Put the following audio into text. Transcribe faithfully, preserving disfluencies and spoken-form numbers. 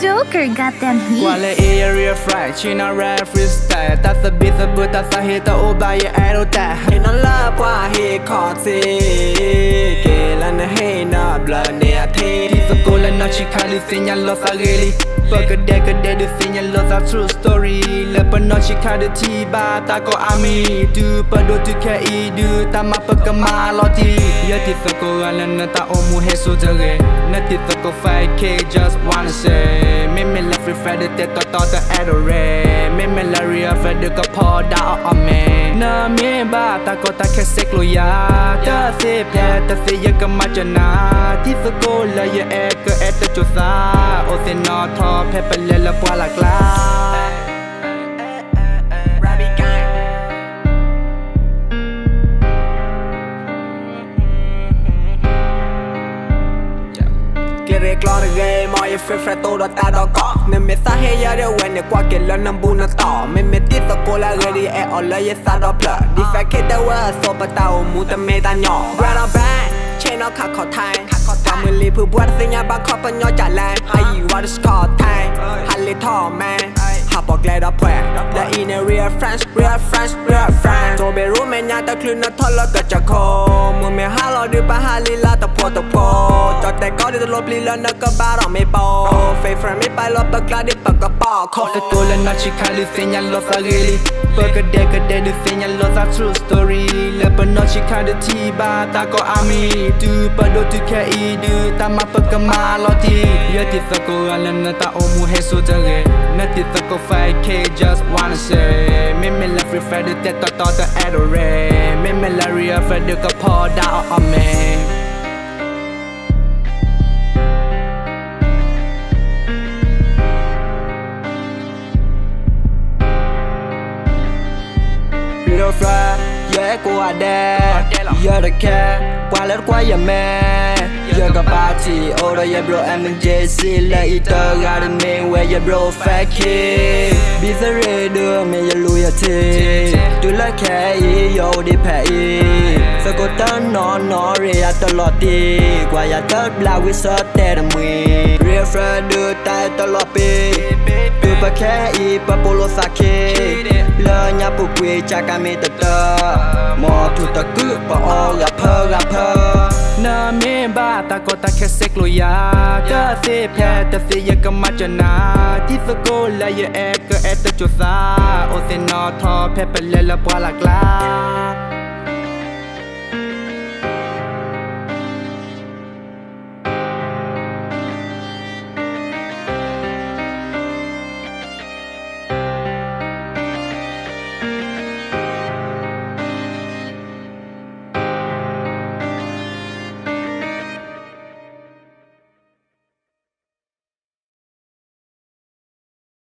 Joker got them heat. Quale area fried, China rap freestyle. That's a bit of but that's a hit over your idol that. In a love, why he caught it? Kill and the hay, not blood, near tea. This a goal and not she can't sing your loss really. Fuck a deck a dead to sing your loss a true story. Leper not she can't tea bar, taco army. Do but do to carry do, Tamapa maloti. Yet it's a go and not omu heso jagge. Not it's a go five K, just wanna say. Meme left refrated that thought the adore. Meme laria fed the paw down on me. Na me ba taco take sick loya. Just say, Pat, the say you can imagine. This a go la ya echo at the Josa. O the not top pepper lilla poala glass. Claro que moi fue freto da ta da ko ne me sa he ya de when ne kwa ke la nambu na ta me me ti to ko la gari e o la ye sa da pla di fa ke da wa so pa ta o mu ta me ta nyo brand on brand chain on ka ko thai ta me li pu bwat sin ya ba ko pa nyo ja lan ai wa the score thai ha le tho man haบอกเลยดอกแผลและ in a real French real French real French โซเบรูเมญาตะคลื่นนัททอลก็จะโคมือเมหาเราดูปะฮาลีลาตะโพตะโพจอดแต่ก็ได้ตลบลีลานักก็บ้าเราไม่โปเฟย์แฟร์ไม่ไปลบตะกล้าได้ปากกระป๋อโคตรตัวและนัดชิคาลิเซียนลอสอาเกลีเปิดกระเดกกระเดดูเซียนลอสอา true story และปนนัดชิคาดูทีบ้าตาก็อามีดูปะดูที่แค่อีดูตามมาปากกมาลอทียติสกุลและนัตตาโอมูเฮสุจเกนัดติสกุลfive K just wanna say me me left refrated that thought thought the adore me me laria fed the paw down on me Real fry yeah go out there yeah the cat qua lết qua ya man yeah got party oh yeah bro I'm in J C let it go got a man where ya bro fat kid be the reader me ya loyalty do like hey yo di pay so go turn no no re ya ตลอดดีกว่าอย่าเติร์ดลาวิเซอร์แต่ละมือ Real fry ดูตายตลอดปีดูปะแค่อีปะโปโลสาเคเลยญาปุกเวจากการเมตเตอร์มอทุตะกุปะออกับเพอกับเพอนาเมบ้าตาโกตาแค่เซ็กโลยาก็เสียแพ้แต่เสียก็มาจนาที่สกุลและยาแอก็แอตโจซาโอเซนอทอแพ้ไปเลยละปวาลากลา